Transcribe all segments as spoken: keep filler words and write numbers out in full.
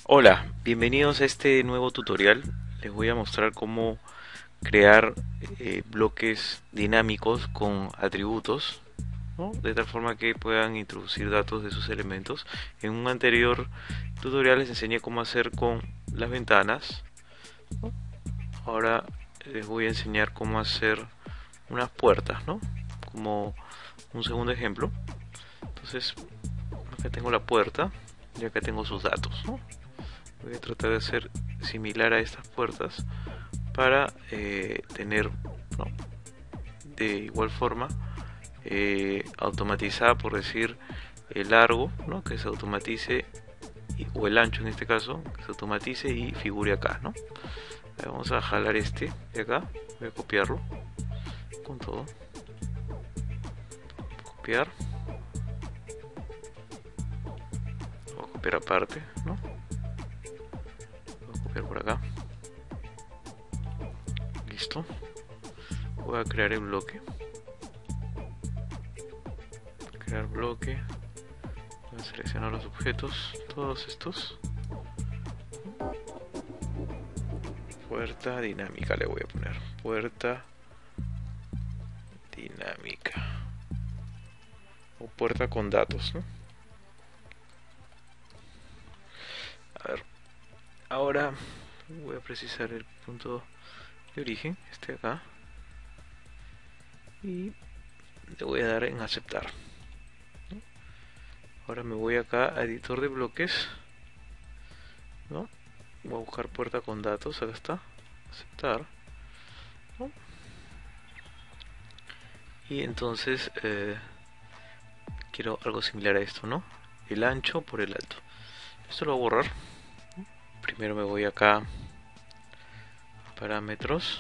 Hola, bienvenidos a este nuevo tutorial. Les voy a mostrar cómo crear eh, bloques dinámicos con atributos, ¿no? De tal forma que puedan introducir datos de sus elementos. En un anterior tutorial les enseñé cómo hacer con las ventanas, ¿no? Ahora les voy a enseñar cómo hacer unas puertas, ¿no? Como un segundo ejemplo. Entonces, acá tengo la puerta y acá tengo sus datos, ¿no? Voy a tratar de hacer similar a estas puertas para eh, tener, ¿no?, de igual forma eh, automatizada, por decir, el largo, ¿no?, que se automatice, y, o el ancho en este caso, que se automatice y figure acá, ¿no? Vamos a jalar este de acá, voy a copiarlo con todo, copiar, voy a copiar aparte, ¿no? Voy a copiar por acá, listo. Voy a crear el bloque, crear bloque, voy a seleccionar los objetos, todos estos. Puerta dinámica le voy a poner, puerta dinámica, o puerta con datos, ¿no? A ver, ahora voy a precisar el punto de origen, este de acá, y le voy a dar en aceptar, ¿no? Ahora me voy acá a editor de bloques, ¿no? Voy a buscar puerta con datos, acá está, aceptar, ¿no? Y entonces eh, quiero algo similar a esto, ¿no? El ancho por el alto. Esto lo voy a borrar. Primero me voy acá a parámetros,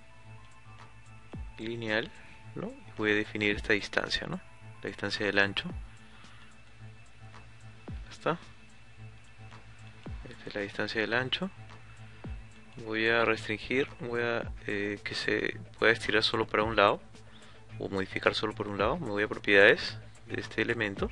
lineal, ¿no? Y voy a definir esta distancia, ¿no? La distancia del ancho. Está. Esta es la distancia del ancho. Voy a restringir, voy a eh, que se pueda estirar solo para un lado, o modificar solo por un lado. Me voy a propiedades de este elemento,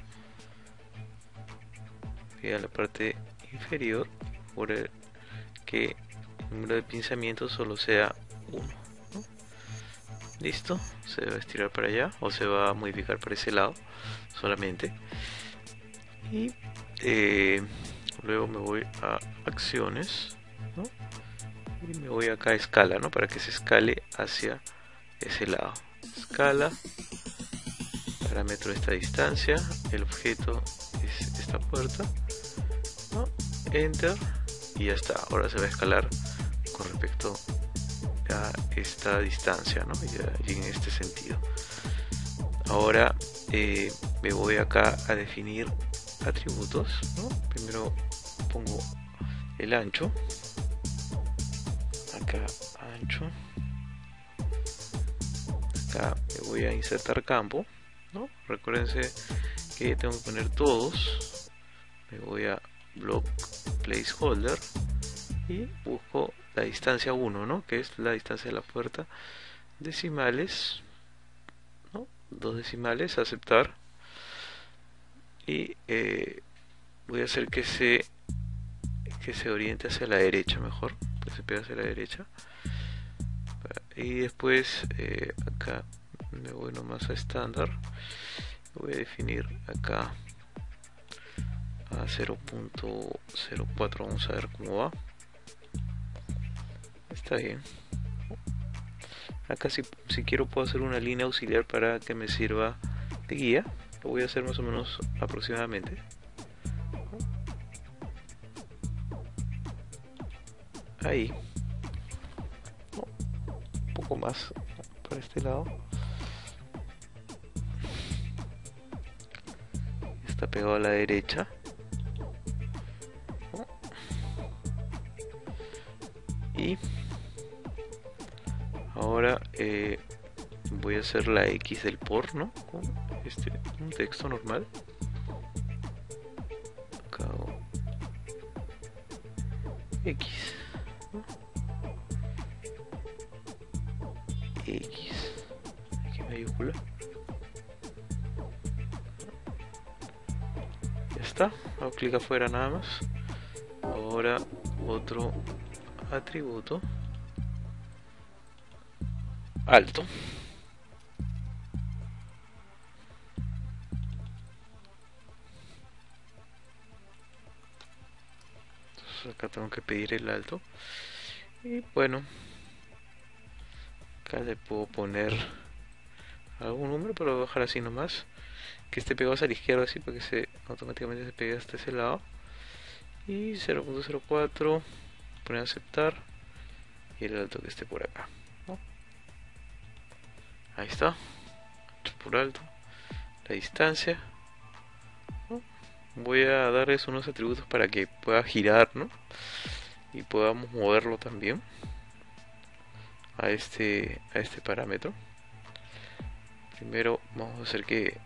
y a la parte inferior, por el que el número de pinzamientos solo sea uno, ¿no? Listo, se va a estirar para allá, o se va a modificar para ese lado solamente. Y eh, luego me voy a acciones, ¿no? Y me voy acá a escala, ¿no? Para que se escale hacia ese lado. Escala, parámetro de esta distancia, el objeto es esta puerta, ¿no? Enter, y ya está. Ahora se va a escalar con respecto a esta distancia, ¿no? Y, y en este sentido. Ahora eh, me voy acá a definir atributos, ¿no? Primero pongo el ancho, acá ancho, acá me voy a insertar campo, ¿no? Recuérdense que tengo que poner todos. Me voy a block placeholder y busco la distancia uno, ¿no? Que es la distancia de la puerta, decimales, ¿no? Dos decimales, aceptar. Y eh, voy a hacer que se que se oriente hacia la derecha, mejor, que se pegue hacia la derecha. Y después eh, acá me voy nomás a estándar, voy a definir acá a cero punto cero cuatro, vamos a ver cómo va. Está bien. Acá si, si quiero puedo hacer una línea auxiliar para que me sirva de guía. Lo voy a hacer más o menos aproximadamente. Ahí. Un poco más para este lado. Está pegado a la derecha. Y ahora eh, voy a hacer la X del por, ¿no? Con este, un texto normal. Acá hago X, ¿no? X, X mayúscula. Ya está, hago clic afuera nada más. ahora otro atributo alto. Entonces acá tengo que pedir el alto. Y bueno, acá le puedo poner algún número, pero voy a dejar así nomás. Que esté pegado hacia la izquierda, así para que se automáticamente se pegue hasta ese lado. Y cero punto cero cuatro, poner aceptar. Y el alto que esté por acá, ¿no? Ahí está, por alto, la distancia, ¿no? Voy a darles unos atributos para que pueda girar, ¿no? Y podamos moverlo también a este, a este parámetro. Primero vamos a hacer que,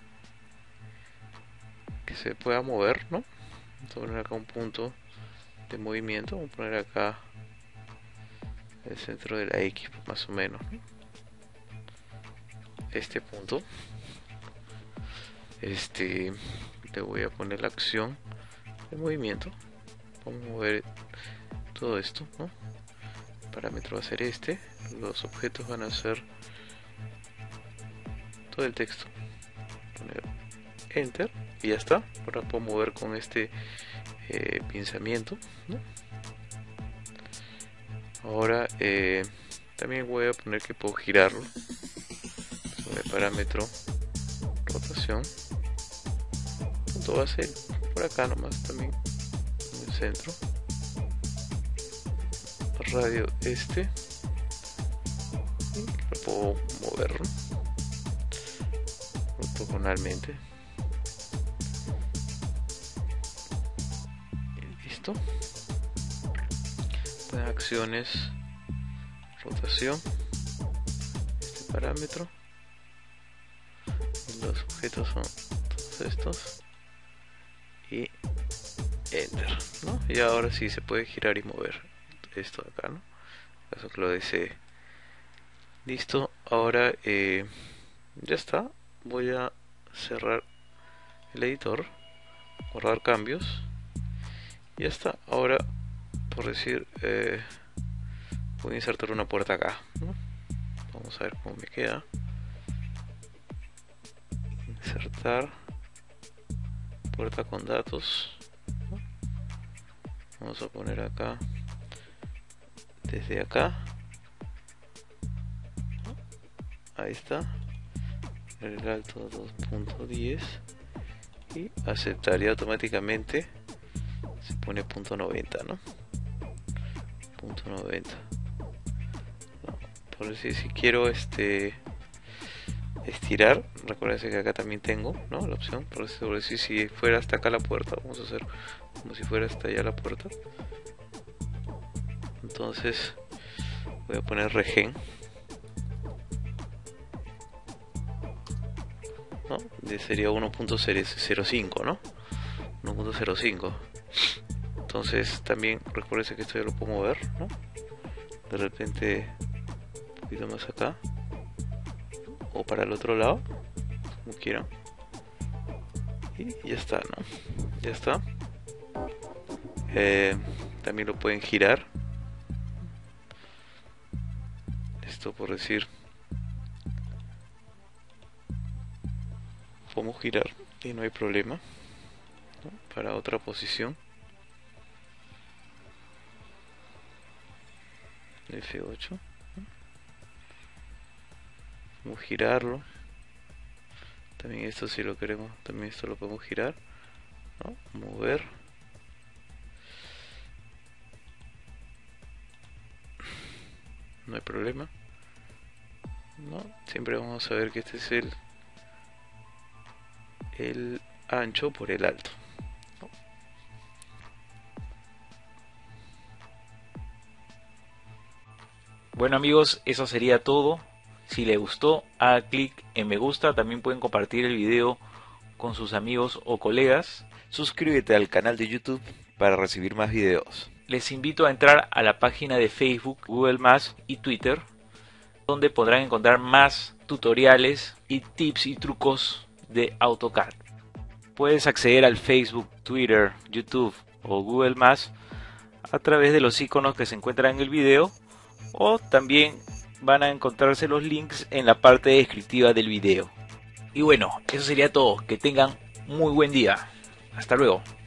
que se pueda mover, ¿no? Vamos a poner acá un punto de movimiento, vamos a poner acá el centro de la X más o menos, ¿no? Este punto, este, le voy a poner la acción de movimiento. Vamos a mover todo esto, ¿no? El parámetro va a ser este, los objetos van a ser todo el texto. Poner enter y ya está. Ahora puedo mover con este eh, pinzamiento, ¿no? Ahora eh, también voy a poner que puedo girarlo sobre el parámetro rotación. Punto va a ser por acá nomás también en el centro. Radio este y lo puedo mover ortogonalmente. Y listo. Pues acciones, rotación, este parámetro, y los objetos son todos estos y enter, ¿no? Y ahora sí se puede girar y mover esto de acá, ¿no? En caso que lo desee. Listo, ahora eh, ya está. Voy a cerrar el editor, guardar cambios, y ya está. Ahora, por decir, eh, voy a insertar una puerta acá, ¿no? Vamos a ver cómo me queda. Insertar puerta con datos, ¿no? Vamos a poner acá, desde acá, ¿no? Ahí está, el alto dos punto diez y aceptar, y automáticamente se pone punto noventa, ¿no? Punto noventa. No, por decir, si quiero este estirar, recuerden que acá también tengo, ¿no? La opción, por decir, si fuera hasta acá la puerta, vamos a hacer como si fuera hasta allá la puerta. Entonces voy a poner regen, ¿no? De sería uno punto cero cinco, ¿no? uno punto cero cinco. Entonces también recuerden que esto ya lo puedo mover, ¿no? De repente un poquito más acá o para el otro lado, como quieran, y ya está, ¿no? Ya está. Eh, también lo pueden girar, esto por decir, podemos girar y no hay problema, ¿no? Para otra posición, F ocho, ¿no? Podemos girarlo. También esto, si lo queremos, también esto lo podemos girar, ¿no? Mover. No hay problema, ¿no? Siempre vamos a ver que este es el el ancho por el alto, ¿no? Bueno amigos, eso sería todo. Si les gustó, haga clic en me gusta. También pueden compartir el video con sus amigos o colegas. Suscríbete al canal de YouTube para recibir más videos. Les invito a entrar a la página de Facebook, Google más y Twitter, donde podrán encontrar más tutoriales y tips y trucos de AutoCAD. Puedes acceder al Facebook, Twitter, YouTube o Google más a través de los iconos que se encuentran en el video, o también van a encontrarse los links en la parte descriptiva del video. Y bueno, eso sería todo. Que tengan muy buen día. Hasta luego.